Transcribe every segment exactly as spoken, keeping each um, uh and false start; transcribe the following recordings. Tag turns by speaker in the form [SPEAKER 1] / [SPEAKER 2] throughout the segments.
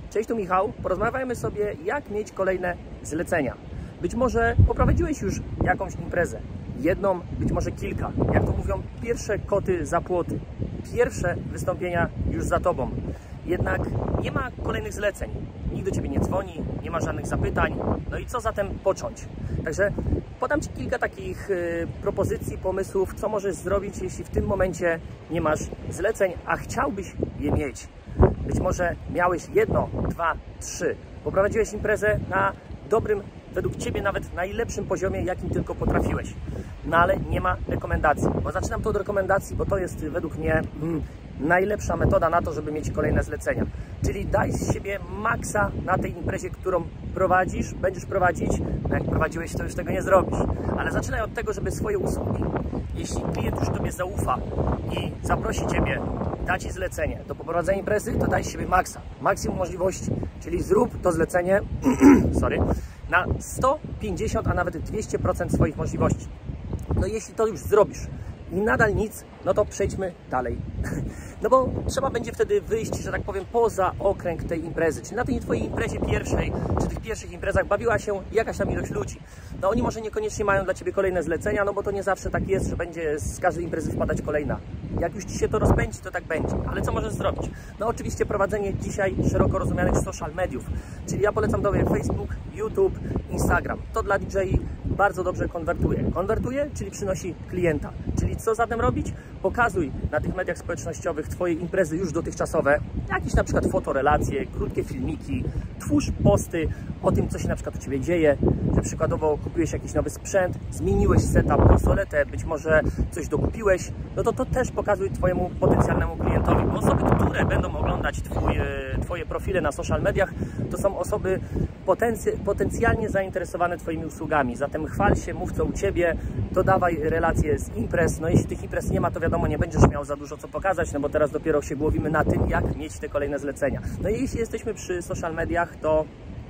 [SPEAKER 1] Cześć, tu Michał. Porozmawiajmy sobie, jak mieć kolejne zlecenia. Być może poprowadziłeś już jakąś imprezę. Jedną, być może kilka. Jak to mówią, pierwsze koty za płoty. Pierwsze wystąpienia już za Tobą. Jednak nie ma kolejnych zleceń. Nikt do Ciebie nie dzwoni, nie ma żadnych zapytań. No i co zatem począć? Także podam Ci kilka takich y, propozycji, pomysłów, co możesz zrobić, jeśli w tym momencie nie masz zleceń, a chciałbyś je mieć. Być może miałeś jedno, dwa, trzy. Poprowadziłeś imprezę na dobrym, według Ciebie nawet najlepszym poziomie, jakim tylko potrafiłeś. No ale nie ma rekomendacji. Bo zaczynam to od rekomendacji, bo to jest według mnie mm, najlepsza metoda na to, żeby mieć kolejne zlecenia. Czyli daj z siebie maksa na tej imprezie, którą prowadzisz, będziesz prowadzić. No jak prowadziłeś, to już tego nie zrobisz. Ale zaczynaj od tego, żeby swoje usługi, jeśli klient już Tobie zaufa i zaprosi Ciebie, da Ci zlecenie do poprowadzenia imprezy, to daj z siebie maksa, maksimum możliwości. Czyli zrób to zlecenie sorry, na sto pięćdziesiąt, a nawet dwieście procent swoich możliwości. No jeśli to już zrobisz i nadal nic, no to przejdźmy dalej. No bo trzeba będzie wtedy wyjść, że tak powiem, poza okręg tej imprezy. Czyli na tej Twojej imprezie pierwszej, czy tych pierwszych imprezach bawiła się jakaś tam ilość ludzi. No oni może niekoniecznie mają dla Ciebie kolejne zlecenia, no bo to nie zawsze tak jest, że będzie z każdej imprezy wpadać kolejna. Jak już Ci się to rozpędzi, to tak będzie. Ale co możesz zrobić? No oczywiście prowadzenie dzisiaj szeroko rozumianych social mediów. Czyli ja polecam Tobie Facebook, YouTube, Instagram. To dla D J bardzo dobrze konwertuje. Konwertuje, czyli przynosi klienta. Czyli co zatem robić? Pokazuj na tych mediach społecznościowych Twoje imprezy już dotychczasowe, jakieś na przykład fotorelacje, krótkie filmiki, twórz posty o tym, co się na przykład u Ciebie dzieje, że przykładowo kupiłeś jakiś nowy sprzęt, zmieniłeś setup, konsoletę, być może coś dokupiłeś, no to to też pokazuj Twojemu potencjalnemu klientowi, bo osoby, które będą oglądać twój, Twoje profile na social mediach, to są osoby potencj potencjalnie zainteresowane Twoimi usługami, zatem chwal się, mów co u Ciebie, dodawaj relacje z imprez, no jeśli tych imprez nie ma, to wiadomo, nie będziesz miał za dużo co pokazać, no bo teraz dopiero się głowimy na tym, jak mieć te kolejne zlecenia. No i jeśli jesteśmy przy social mediach, to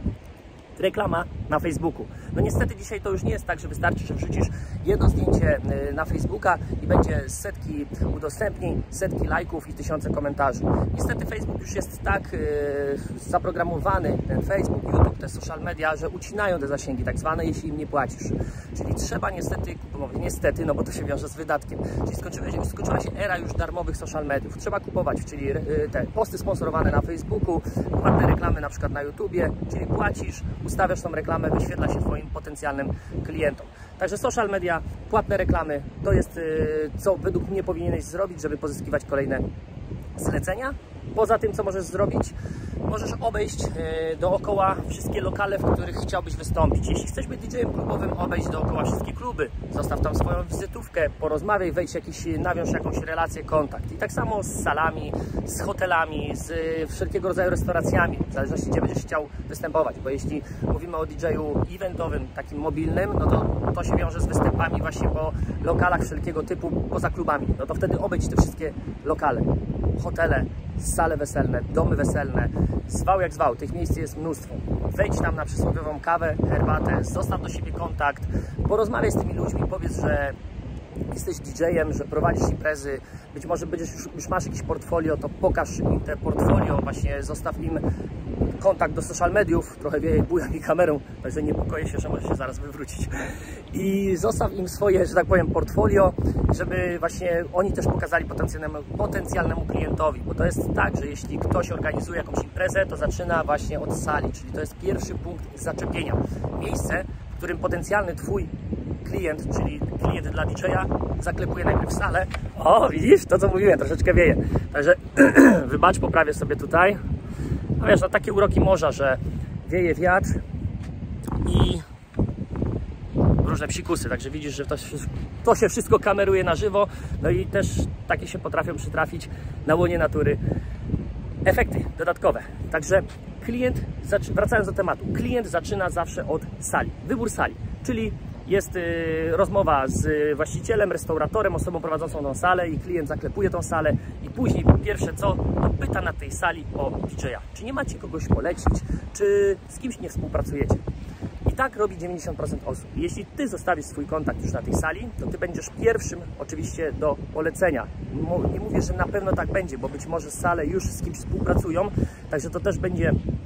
[SPEAKER 1] reklama na Facebooku. No niestety dzisiaj to już nie jest tak, że wystarczy, że wrzucisz jedno zdjęcie na Facebooka i będzie setki udostępnień, setki lajków i tysiące komentarzy. Niestety Facebook już jest tak yy, zaprogramowany, ten Facebook, YouTube, te social media, że ucinają te zasięgi tak zwane, jeśli im nie płacisz. Czyli trzeba niestety kupować, niestety, no bo to się wiąże z wydatkiem. Czyli skończyła, skończyła się era już darmowych social mediów. Trzeba kupować, czyli yy, te posty sponsorowane na Facebooku, płatne reklamy na przykład na YouTubie, czyli płacisz, ustawiasz tą reklamę, wyświetla się Twoim potencjalnym klientom. Także social media, płatne reklamy, to jest yy, co według mnie powinieneś zrobić, żeby pozyskiwać kolejne zlecenia. Poza tym, co możesz zrobić, możesz obejść yy, dookoła wszystkie lokale, w których chciałbyś wystąpić. Jeśli chcesz być D J-em klubowym, obejść dookoła wszystkie kluby, zostaw tam swoją wizytówkę, porozmawiaj, wejdź jakiś, nawiąż jakąś relację, kontakt. I tak samo z salami, z hotelami, z yy, wszelkiego rodzaju restauracjami, w zależności gdzie będziesz chciał występować, bo jeśli mówimy o D J-u eventowym, takim mobilnym, no to to się wiąże z występami właśnie po lokalach wszelkiego typu, poza klubami. No to wtedy obejdź te wszystkie lokale, hotele, sale weselne, domy weselne, zwał jak zwał, tych miejsc jest mnóstwo. Wejdź tam na przysłowiową kawę, herbatę, zostaw do siebie kontakt, porozmawiaj z tymi ludźmi, powiedz, że jesteś D J-em, że prowadzisz imprezy, być może będziesz już, już masz jakieś portfolio, to pokaż im te portfolio, właśnie zostaw im kontakt do social mediów, trochę wieje, buja mi kamerą, także nie boję się, że może się zaraz wywrócić. I zostaw im swoje, że tak powiem, portfolio, żeby właśnie oni też pokazali potencjalnemu, potencjalnemu klientowi, bo to jest tak, że jeśli ktoś organizuje jakąś imprezę, to zaczyna właśnie od sali, czyli to jest pierwszy punkt zaczepienia. Miejsce, w którym potencjalny Twój klient, czyli klient dla D J-a, zaklepuje najpierw salę. O, widzisz? To co mówiłem, troszeczkę wieje. Także wybacz, poprawię sobie tutaj. No wiesz, no takie uroki morza, że wieje wiatr i różne psikusy, także widzisz, że to, to się wszystko kameruje na żywo, no i też takie się potrafią przytrafić na łonie natury efekty dodatkowe. Także klient, wracając do tematu, klient zaczyna zawsze od sali, wybór sali, czyli jest y, rozmowa z właścicielem, restauratorem, osobą prowadzącą tą salę i klient zaklepuje tą salę i później pierwsze co, to pyta na tej sali o D J-a. Czy nie macie kogoś polecić, czy z kimś nie współpracujecie? I tak robi dziewięćdziesiąt procent osób. Jeśli Ty zostawisz swój kontakt już na tej sali, to Ty będziesz pierwszym oczywiście do polecenia. Nie mówię, że na pewno tak będzie, bo być może sale już z kimś współpracują, także to też będzie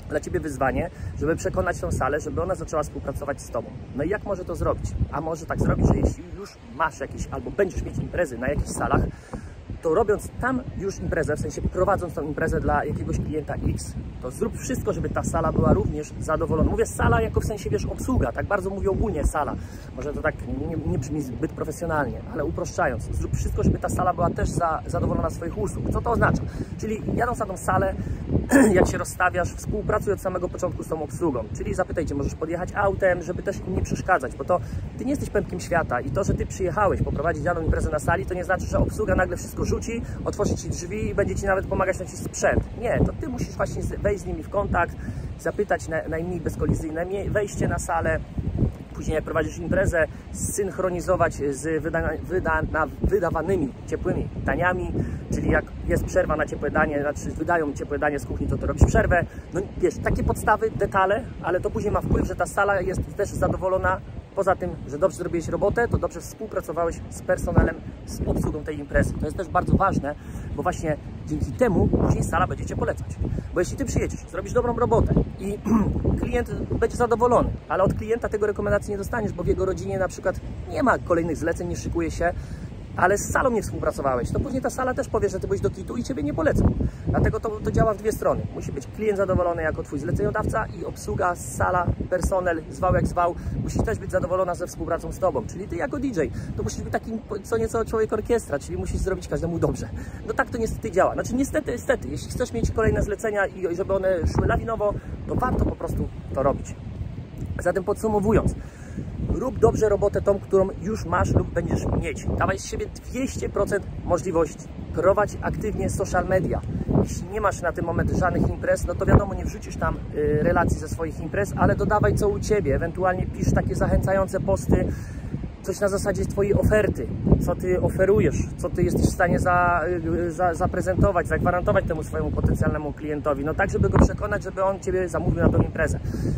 [SPEAKER 1] dla Ciebie wyzwanie, żeby przekonać tą salę, żeby ona zaczęła współpracować z Tobą. No i jak może to zrobić? A może tak zrobić, że jeśli już masz jakieś, albo będziesz mieć imprezy na jakichś salach, to robiąc tam już imprezę, w sensie prowadząc tą imprezę dla jakiegoś klienta X, to zrób wszystko, żeby ta sala była również zadowolona. Mówię sala jako w sensie, wiesz, obsługa, tak bardzo mówię ogólnie sala. Może to tak nie, nie brzmi zbyt profesjonalnie, ale uproszczając, zrób wszystko, żeby ta sala była też za, zadowolona z swoich usług. Co to oznacza? Czyli jadąc na tą salę, jak się rozstawiasz, współpracuj od samego początku z tą obsługą. Czyli zapytaj, czy możesz podjechać autem, żeby też im nie przeszkadzać, bo to Ty nie jesteś pępkiem świata i to, że Ty przyjechałeś poprowadzić daną imprezę na sali, to nie znaczy, że obsługa nagle wszystko rzuci, otworzy Ci drzwi i będzie Ci nawet pomagać nosić sprzęt. Nie, to Ty musisz właśnie wejść z nimi w kontakt, zapytać na, najmniej bezkolizyjne wejście na salę, później jak prowadzisz imprezę, synchronizować z wyda, wyda, na wydawanymi ciepłymi daniami, czyli jak jest przerwa na ciepłe danie, znaczy wydają ciepłe danie z kuchni, to Ty robisz przerwę. No wiesz, takie podstawy, detale, ale to później ma wpływ, że ta sala jest też zadowolona. Poza tym, że dobrze zrobiłeś robotę, to dobrze współpracowałeś z personelem, z obsługą tej imprezy. To jest też bardzo ważne, bo właśnie dzięki temu później sala będzie Cię polecać. Bo jeśli Ty przyjedziesz, zrobisz dobrą robotę i klient będzie zadowolony, ale od klienta tego rekomendacji nie dostaniesz, bo w jego rodzinie na przykład nie ma kolejnych zleceń, nie szykuje się, ale z salą nie współpracowałeś, to później ta sala też powie, że Ty byłeś do kitu i Ciebie nie polecą. Dlatego to, to działa w dwie strony. Musi być klient zadowolony jako Twój zleceniodawca i obsługa, sala, personel, zwał jak zwał, musi też być zadowolona ze współpracą z Tobą. Czyli Ty jako D J, to musisz być takim co nieco człowiek orkiestra, czyli musisz zrobić każdemu dobrze. No tak to niestety działa. Znaczy niestety, niestety, jeśli chcesz mieć kolejne zlecenia i żeby one szły lawinowo, to warto po prostu to robić. Zatem podsumowując, rób dobrze robotę tą, którą już masz lub będziesz mieć. Dawaj z siebie dwieście procent możliwości. Prowadź aktywnie social media. Jeśli nie masz na ten moment żadnych imprez, no to wiadomo, nie wrzucisz tam y, relacji ze swoich imprez, ale dodawaj co u Ciebie. Ewentualnie pisz takie zachęcające posty, coś na zasadzie Twojej oferty, co Ty oferujesz, co Ty jesteś w stanie za, za, zaprezentować, zagwarantować temu swojemu potencjalnemu klientowi, no tak, żeby go przekonać, żeby on Ciebie zamówił na tą imprezę.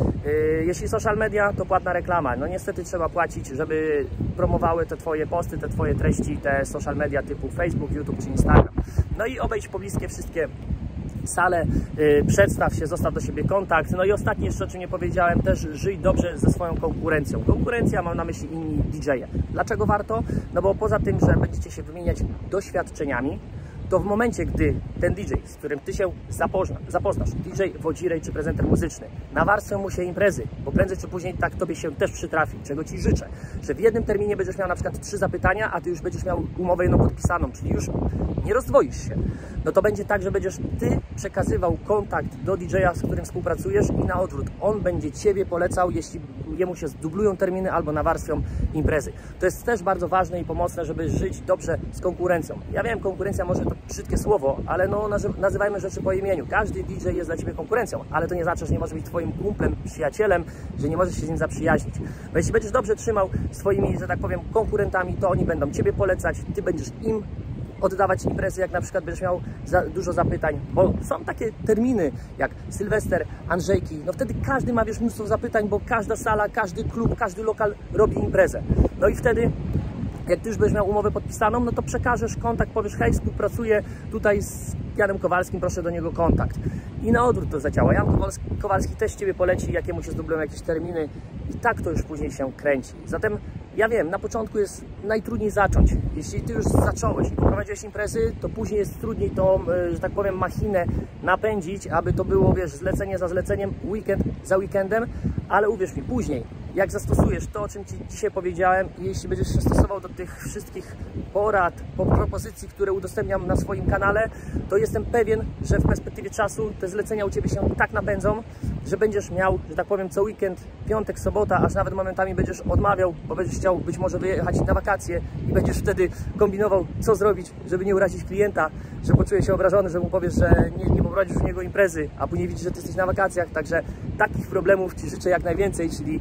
[SPEAKER 1] Yy, jeśli social media, to płatna reklama, no niestety trzeba płacić, żeby promowały te Twoje posty, te Twoje treści, te social media typu Facebook, YouTube czy Instagram. No i obejdź pobliskie wszystkie salę, yy, przedstaw się, zostaw do siebie kontakt. No i ostatnie jeszcze, o czym nie powiedziałem, też żyj dobrze ze swoją konkurencją. Konkurencja, mam na myśli inni D J-e. Dlaczego warto? No bo poza tym, że będziecie się wymieniać doświadczeniami, to w momencie, gdy ten D J, z którym Ty się zapozna, zapoznasz, D J, wodzirej czy prezenter muzyczny, nawarstwią mu się imprezy, bo prędzej czy później tak Tobie się też przytrafi, czego Ci życzę, że w jednym terminie będziesz miał na przykład trzy zapytania, a Ty już będziesz miał umowę jedną podpisaną, czyli już nie rozdwoisz się. No to będzie tak, że będziesz Ty przekazywał kontakt do D J-a, z którym współpracujesz i na odwrót. On będzie Ciebie polecał, jeśli jemu się zdublują terminy albo nawarstwią imprezy. To jest też bardzo ważne i pomocne, żeby żyć dobrze z konkurencją. Ja wiem, konkurencja może to brzydkie słowo, ale no nazywajmy rzeczy po imieniu. Każdy D J jest dla Ciebie konkurencją, ale to nie znaczy, że nie może być Twoim kumplem, przyjacielem, że nie możesz się z nim zaprzyjaźnić. Bo jeśli będziesz dobrze trzymał swoimi, że tak powiem, konkurentami, to oni będą Ciebie polecać, Ty będziesz im oddawać imprezy, jak na przykład będziesz miał za dużo zapytań, bo są takie terminy jak Sylwester, Andrzejki, no wtedy każdy ma, wiesz, mnóstwo zapytań, bo każda sala, każdy klub, każdy lokal robi imprezę. No i wtedy, jak Ty już będziesz miał umowę podpisaną, no to przekażesz kontakt, powiesz, hej, współpracuję tutaj z Janem Kowalskim, proszę do niego kontakt. I na odwrót to zadziała. Jan Kowalski też Ciebie poleci, jakiemu się zdoblują jakieś terminy i tak to już później się kręci. Zatem ja wiem, na początku jest najtrudniej zacząć. Jeśli Ty już zacząłeś i poprowadziłeś imprezy, to później jest trudniej tą, że tak powiem, machinę napędzić, aby to było, wiesz, zlecenie za zleceniem, weekend za weekendem, ale uwierz mi, później, jak zastosujesz to, o czym Ci dzisiaj powiedziałem i jeśli będziesz się stosował do tych wszystkich porad, propozycji, które udostępniam na swoim kanale, to jestem pewien, że w perspektywie czasu te zlecenia u Ciebie się tak napędzą, że będziesz miał, że tak powiem, co weekend, piątek, sobota, aż nawet momentami będziesz odmawiał, bo będziesz chciał być może wyjechać na wakacje i będziesz wtedy kombinował, co zrobić, żeby nie urazić klienta, że poczuje się obrażony, że mu powiesz, że nie, nie poprowadzisz u niego imprezy, a później widzisz, że Ty jesteś na wakacjach. Także takich problemów Ci życzę jak najwięcej, czyli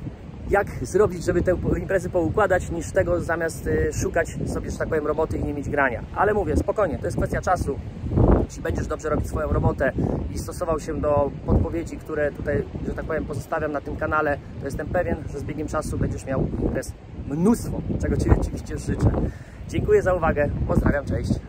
[SPEAKER 1] jak zrobić, żeby te imprezy poukładać, niż tego zamiast y, szukać sobie, że tak powiem, roboty i nie mieć grania. Ale mówię, spokojnie, to jest kwestia czasu. Jeśli będziesz dobrze robić swoją robotę i stosował się do podpowiedzi, które tutaj, że tak powiem, pozostawiam na tym kanale, to jestem pewien, że z biegiem czasu będziesz miał imprez mnóstwo, czego Ci oczywiście życzę. Dziękuję za uwagę, pozdrawiam, cześć.